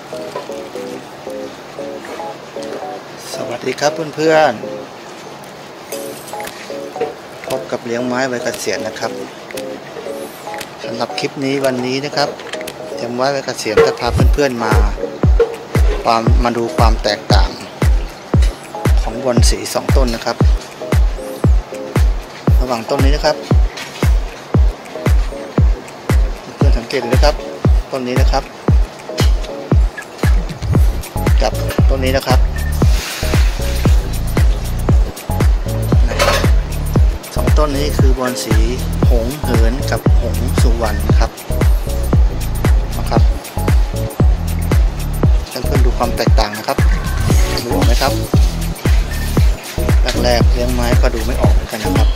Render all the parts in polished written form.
สวัสดีครับเพื่อนๆพบกับเลี้ยงไม้ใบเกษียณนะครับสำหรับคลิปนี้วันนี้นะครับเลี้ยงไม้ใบเกษียณจะพาเพื่อนๆมาดูความแตกต่างของบอนสี2ต้นนะครับระหว่างต้นนี้นะครับเพื่อนสังเกตดูนะครับต้นนี้นะครับกับต้นนี้นะครับ2ต้นนี้คือบอนสีหงเหินกับหงสุวรรณครับเพื่อนๆดูความแตกต่างนะครับดูออกไหมครับแรกๆเลี้ยงไม้ก็ดูไม่ออกเหมือนกันนะครับ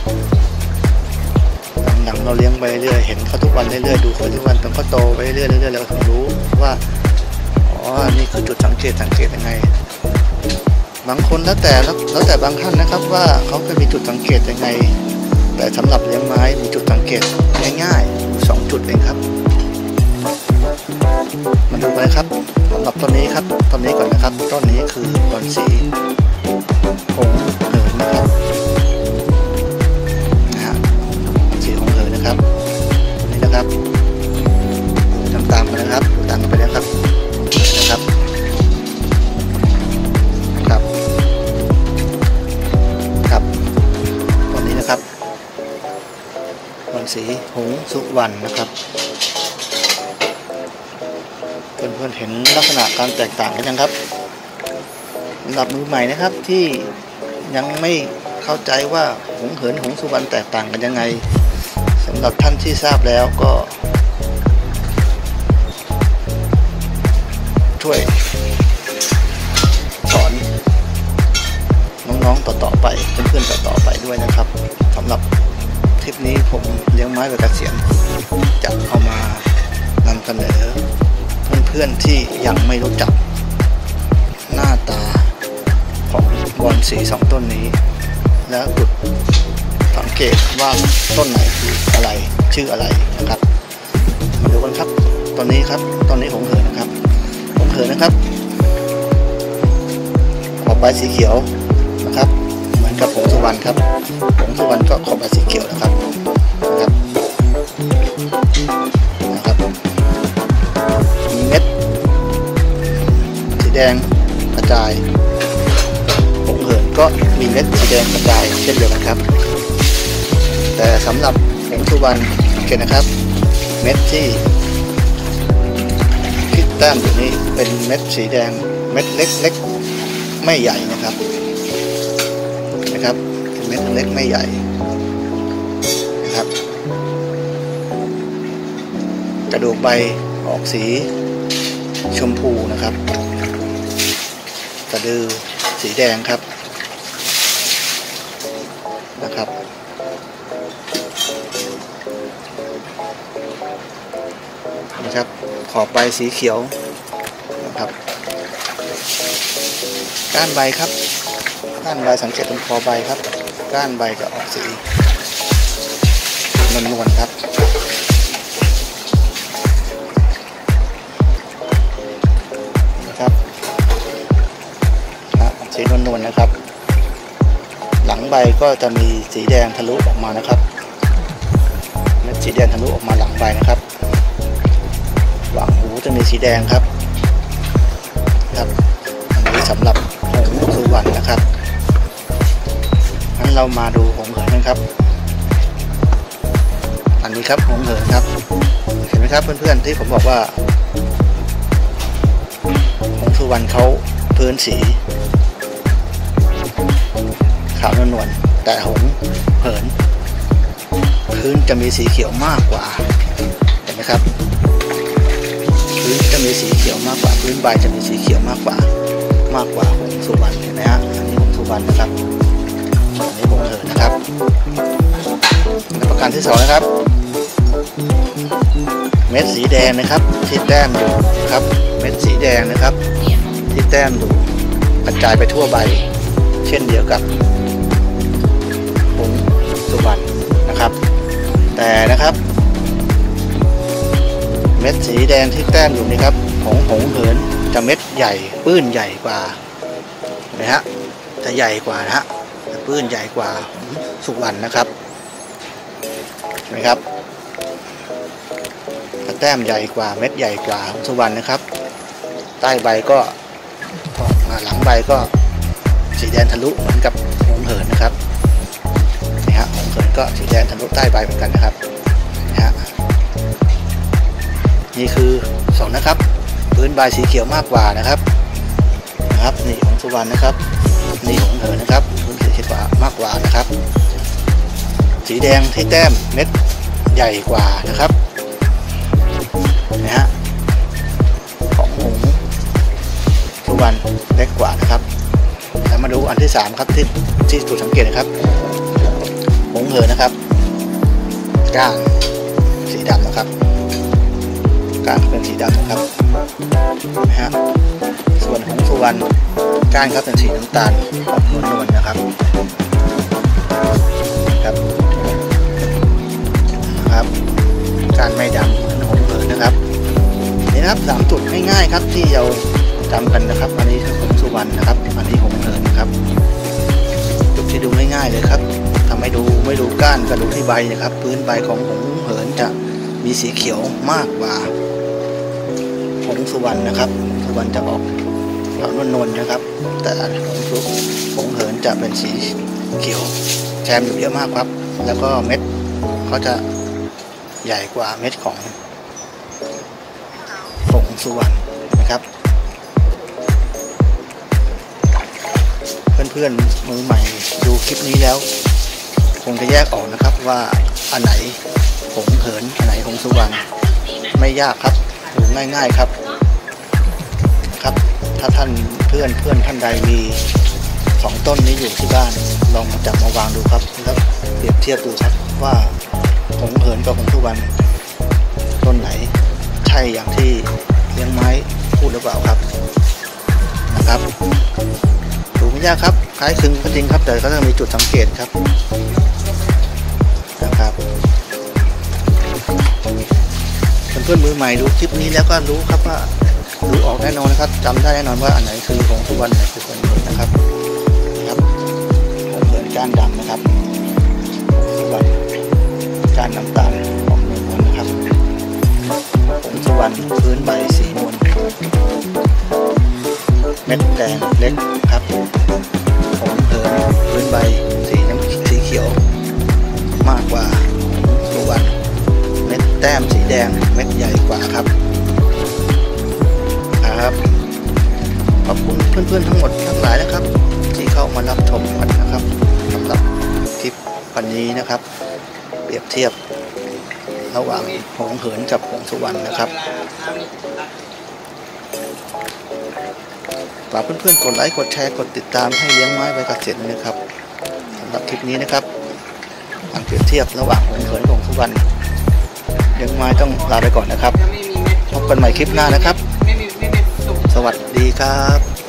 หลังๆเราเลี้ยงไปเรื่อยเห็นเขาทุกวันเรื่อยๆดูเขาทุกวันจนเขาโตไปเรื่อยๆเราถึงรู้ว่านี่คือจุดสังเกตยังไงบางคนแล้วแต่บางท่านนะครับว่าเขาจะมีจุดสังเกตยังไงแต่สำหรับเลี้ยงไม้มีจุดสังเกตง่ายๆ2จุดเองครับมาดูกันครับสำหรับต้นนี้ครับต้นนี้ก่อนนะครับต้นนี้คือบอนสีหงเหินนะครับสีหงเหินนะครับต้นนี้นะครับตามกันนะครับตามกันไปนะครับต้นนี้นะครับบอนสีหงสุวรรณนะครับเพื่อนๆเห็นลักษณะการแตกต่างกันยังครับสำหรับมือใหม่นะครับที่ยังไม่เข้าใจว่าหงเหินหงสุวรรณแตกต่างกันยังไงสำหรับท่านที่ทราบแล้วก็ช่วยสอนน้องๆต่อๆไปเพื่อนๆต่อๆไปด้วยนะครับสำหรับคลิปนี้ผมเลี้ยงไม้ใบเกษียณจะเอามานำเสนอเพื่อนๆที่ยังไม่รู้จักหน้าตาของบอนสี2ต้นนี้แล้วจุดสังเกตว่าต้นไหนคืออะไรชื่ออะไรนะครับมาดูกันครับต้นนี้ครับต้นนี้หงเหินนะครับหงเหินนะครับขอบใบสีเขียวนะครับเหมือนกับหงสุวรรณครับหงสุวรรณก็ขอบใบสีเขียวนะครับมีเม็ดสีแดงกระจายหงเหินก็มีเม็ดสีแดงกระจายเช่นเดียวกันครับแต่สำหรับหงสุวรรณสังเกตนะครับเม็ดที่แต้มอยู่นี้เป็นเม็ดสีแดงเม็ดเล็กๆไม่ใหญ่นะครับเม็ดเล็กไม่ใหญ่นะครับกระดูกใบออกสีชมพูนะครับสะดือสีแดงครับนะครับขอบใบสีเขียวนะครับก้านใบครับก้านใบสังเกตตรงคอใบครับก้านใบจะออกสีนวลๆครับสีนวลๆนะครับหลังใบก็จะมีสีแดงทะลุออกมานะครับเม็ดสีแดงทะลุออกมาหลังใบนะครับหว่างหูจะมีสีแดงครับอันนี้สำหรับหงสุวรรณนะครับงั้นเรามาดูหงเหินนะครับอันนี้ครับหงเหินครับเห็นไหมครับเพื่อนๆที่ผมบอกว่าหงสุวรรณเขาพื้นสีขาวนวลแต่หงเหินพื้นจะมีสีเขียวมากกว่าเห็นไหมครับพื้นจะมีสีเขียวมากกว่าพื้นใบจะมีสีเขียวมากกว่าหงสุวรรณเห็นไหมฮะอันนี้หงสุวรรณนะครับอันนี้หงเหินนะครับประการที่2นะครับเม็ดสีแดงนะครับที่แต้มอยู่ครับเม็ดสีแดงนะครับที่แต้มอยู่กระจายไปทั่วใบเช่นเดียวกับหงสุวรรณนะครับแต่นะครับเม็ดสีแดงที่แต้มอยู่นี่ครับของหงเหินจะเม็ดใหญ่ปื้นใหญ่กว่านะฮะจะใหญ่กว่านะฮะปื้นใหญ่กว่าสุวรรณนะครับนะครับแต้มใหญ่กว่าเม็ดใหญ่กว่าของสุวรรณนะครับใต้ใบก็หลังใบก็สีแดงทะลุเหมือนกับหงเหินนะครับนี่ฮะหงเหินก็สีแดงทะลุใต้ใบเหมือนกันนะครับนะฮะนี่คือ2นะครับพื้นใบสีเขียวมากกว่านะครับนี่ของสุวรรณนะครับนี่หงเหินนะครับพื้นสีเขียวมากกว่านะครับสีแดงที่แต้มเม็ดใหญ่กว่านะครับนะฮะของหงสุวรรณเล็กกว่านะครับแล้วมาดูอันที่3ครับที่จุดสังเกตนะครับหงเหินนะครับก้านสีดำนะครับก้านเป็นสีดำนะครับนะฮะส่วนของสุวรรณก้านครับเป็นสีน้ำตาลออกนวลๆนะครับครับก้านไม่ดำเหมือนหงเหินนะครับนี่นะครับ3จุดง่ายๆครับที่เราจำกันนะครับอันนี้ของสุวรรณนะครับอันนี้หงเหินนะครับจุดที่ดูง่ายๆเลยครับทำให้ไม่ดูก้านก็ดูที่ใบนะครับพื้นใบของหงเหินจะมีสีเขียวมากกว่าหงสุวรรณนะครับสุวรรณจะออกนวลๆนะครับแต่หงเหินจะเป็นสีเขียวแซมอยู่เยอะมากครับแล้วก็เม็ดเขาจะใหญ่กว่าเม็ดของหงสุวรรณนะครับเพื่อนๆมือใหม่ดูคลิปนี้แล้วคงจะแยกออกนะครับว่าอันไหนหงเหินอันไหนหงสุวรรณไม่ยากครับดูง่ายๆครับถ้าท่านเพื่อนท่านใดมี2ต้นนี้อยู่ที่บ้านลองมาจับมาวางดูครับแล้วเปรียบเทียบดูครับว่าหงเหินกับหงสุวรรณต้นไหนใช่อย่างที่เลี้ยงไม้พูดหรือเปล่าครับนะครับดูไม่ยากครับคล้ายคลึงก็จริงครับแต่ก็ต้องมีจุดสังเกตครับนะครับเพื่อนมือใหม่ดูคลิปนี้แล้วก็รู้ครับว่าดูออกแน่นอนนะครับจำได้แน่นอนว่าอันไหนคือหงสุวรรณไหนคือหงเหินนะครับหงเหินก้านดำนะครับหงสุวรรณก้านน้ำตาลออกนวลนะครับหงสุวรรณพื้นใบสีนวลเม็ดแดงเล็กครับหงเหินพื้นใบสีเขียวมากกว่าหงสุวรรณเม็ดแต้มสีแดงเม็ดใหญ่กว่าครับขอบคุณเพื่อนๆทั้งหมดทั้งหลายนะครับที่เข้ามารับชมกันนะครับสำหรับคลิปวันนี้นะครับเปรียบเทียบระหว่างหงเหินกับหงสุวรรณนะครับฝากเพื่อนๆกดไลค์กดแชร์กดติดตามให้เลี้ยงไม้ใบเกษตรนะครับสำหรับคลิปนี้นะครับการเปรียบเทียบระหว่างหงเหินกับหงสุวรรณเลี้ยงไม้ต้องลาไปก่อนนะครับพบกันใหม่คลิปหน้านะครับสวัสดีครับ